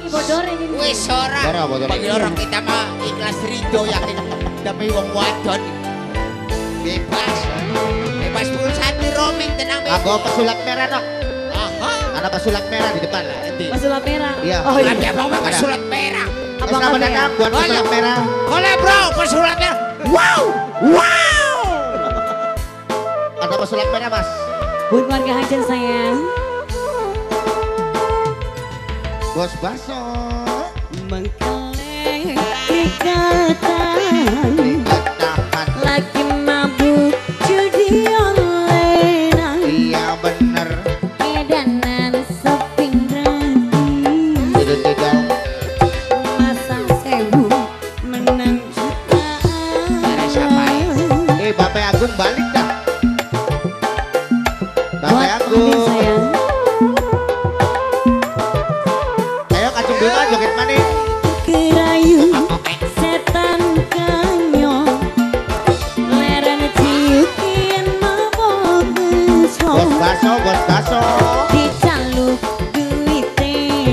bodor ini. Wis ora. Panggil orang kita mah ikhlas ridho yakin demi wong wadon. Bebas. Bebas pulsa di roaming tenang bebas. Aku pesulap merah dok. Aha. Ada pesulap merah di depan lah. Pesulap merah. Iya. Oh iya. Ada mau pesulap merah. Abang Selamat apa ya? datang buat pesulap merah. Boleh bro, pesulap merah. Wow. Wow. Ada pesulap merah mas. Buat keluarga Hajar sayang. Bos Baso. Mengkeleng ikatan. Tahan. Lagi mabuk judi online. Iya bener. Edanan sepindrati. Tidak. Masang sewu menang jutaan. Ada siapa ya? Bapak Agung balik dah. Buat Bapak Agung. Udin sayang. Ayo kacung dulu joget maning. Kerayu setan kanyo leren ciukin mabok geso Bos Baso, Bos Baso. dicaluk duite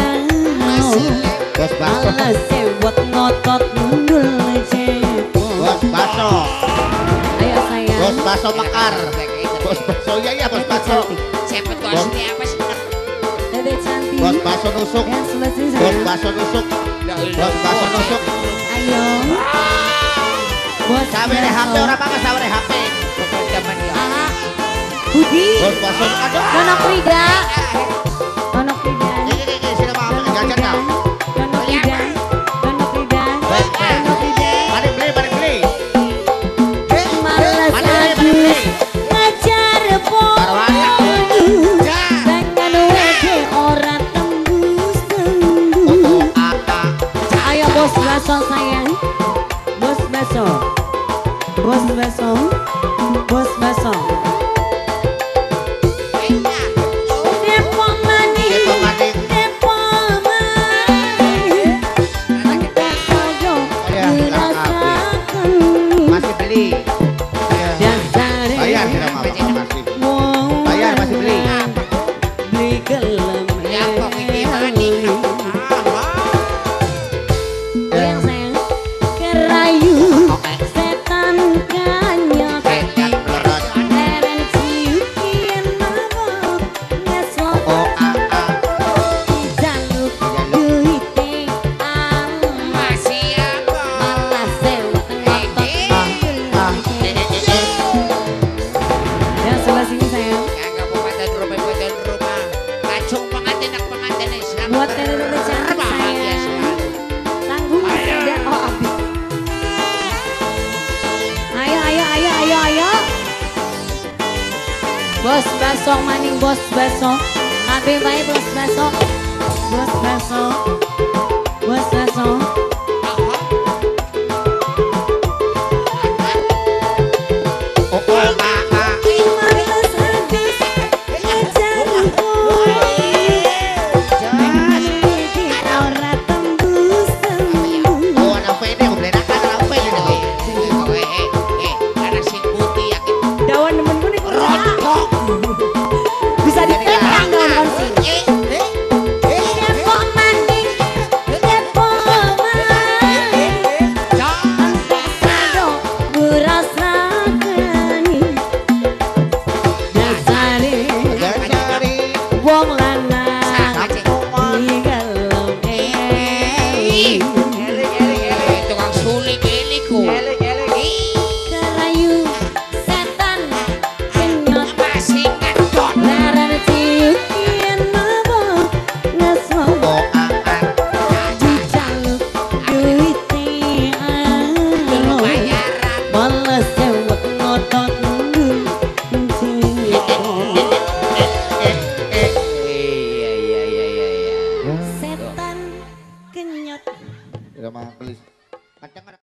Bos Baso. alas sewot ngotot mundul cepot. Bos Baso. Ayo sayang. Bos Baso Mekar. Bos Baso ya Bos Baso. Siapa tuh aslinya apa sih? Dede cantik. Bos Baso nusuk. Ya selesai Bos sayang. Baso nusuk. Bos Baso nusuk. Ayo. Bos Sawere HP Baso. orang apa sawere HP. Zaman dia. Ah, Budi. Bos Baso aduh. Nonok Frida. Nonok Frida. Ini sini mau jajan dah. Nonok Frida. Nonok Frida. Baik, baik. Nonok Frida. Mari beli. Malas Mari aku beli. ngajar Marwana. dengan wede ora tembus. Ayo bos baso sayang. Bos baso. Bos baso. Bos baso. Depok maning. Depok maning. Depok maning. Entar saja Ya, dirasakan. Masih beli. Dasare Bayar tidak mau masih. wong Bayar, masih beli. beli gelem Ya kok ini maning. yang sayang kerayu setan kanyot leren ciukin mabok ngesot jaluk duite Masih apa? malah sewot ngotot yang sebelah sini sayang Kagak pengantin rumah. Kacung pengantin Islam. buat tete cantik Bahagia sayang selalu. tanggung tidak oh abis ayo bos baso maning bos baso kabeh bae bos baso